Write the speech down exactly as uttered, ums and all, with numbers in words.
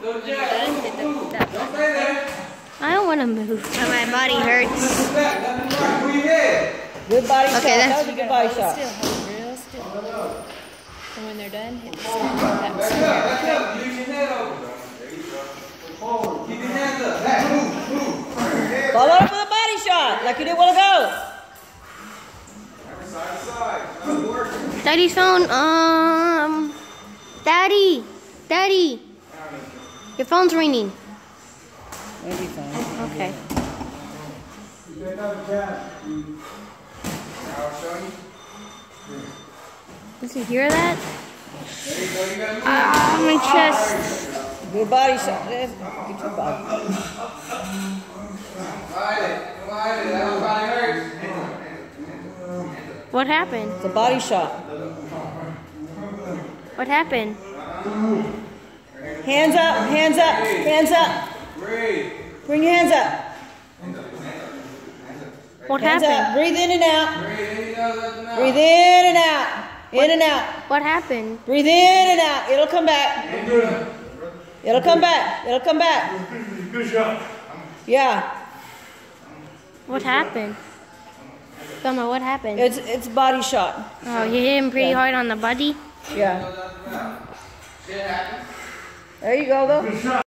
I don't want to move. My body hurts. Good body okay, shot. That's that was a good body shot. Still, hold real still. And when they're done, hit the snare. That snare. Follow up with a body shot, like you did a while ago. Daddy's phone. Um, Daddy, Daddy, your phone's ringing. Maybe fine. Okay. Does he hear that? Ah, my chest. Good body shot. Get your body. What happened? It's a body shot. What happened? Hands up, hands up, hands up. Bring your hands up. What Hands happened? up. Breathe in and out. Breathe in and out. In and out. What happened? Breathe in and out. It'll come back. It'll come back. It'll come back. Good shot. Yeah. What happened? Grandma, what happened? It's it's body shot. Oh, you hit him pretty Yeah. hard on the body? Yeah. There you go though.